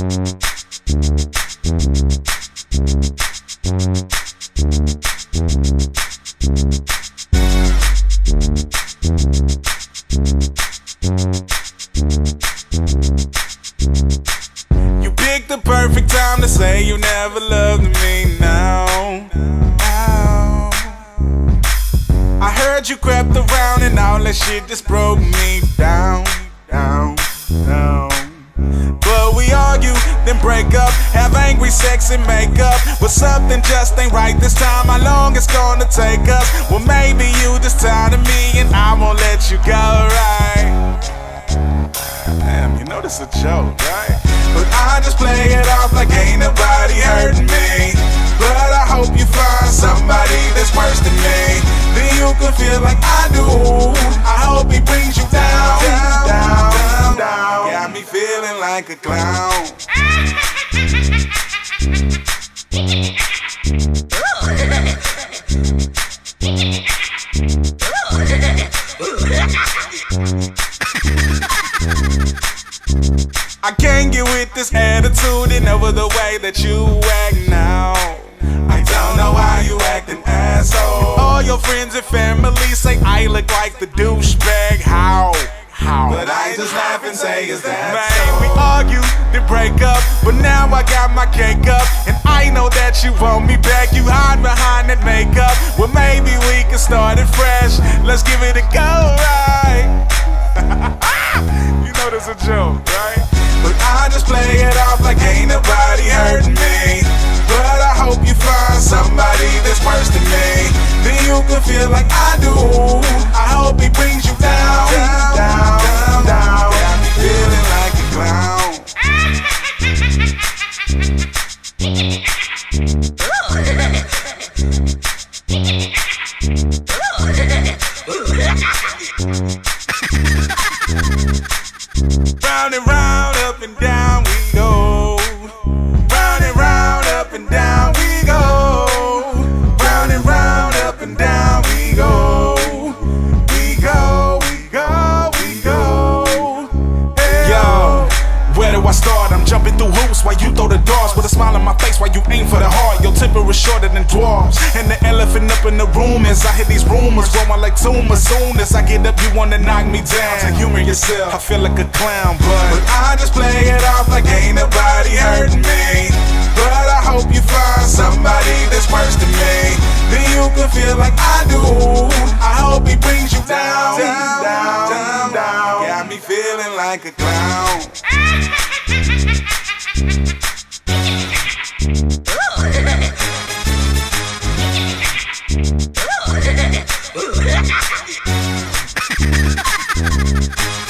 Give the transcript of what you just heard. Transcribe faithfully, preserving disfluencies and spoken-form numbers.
You picked the perfect time to say you never loved me now. I heard you crept around and all that shit just broke me down, down, down. But we argue, then break up, have angry sex and make up. But something just ain't right this time, how long it's gonna take us? Well, maybe you just tired of me and I won't let you go, right? Damn, you know this a joke, right? But I just play it off like ain't nobody hurting me. But I hope you find somebody that's worse than me. Then you can feel like I do. I hope he brings you down, down, down, down. Got me feeling like a clown. I can't get with this attitude and over the way that you act now. I don't know why you acting asshole. All your friends and family say I look like the douchebag. How? How? But I just laugh and say, is that man, so? We argue, then break up, but now I got my cake up. And I know that you want me back. You hide behind that makeup. Well, maybe we can start it fresh. Let's give it a go, right? You know this a joke, right? But I just play it off like ain't nobody hurting me. But I hope you find somebody that's worse than me. Then you can feel like I do. I hope he brings you down, down, down, down. Got me feeling like a clown. Round and round, up and down we go. Round and round, up and down we go. Round and round, up and down we go. We go, we go, we go. Hey. Yo, where do I start? I'm jumping through hoops while you throw the darts. With a smile on my face while you aim for the heart. Your temper is shorter than dwarves. And the elephant up in the room is I hear these rumors growing like tumors. Soon as I get up, you wanna knock me down. To humor yourself, I feel like a clown, but, but I just play it off like ain't nobody hurting me. But I hope you find somebody that's worse than me. Then you can feel like I do. I hope he brings you down, down, down, down, down. Got me feeling like a clown. Ooh.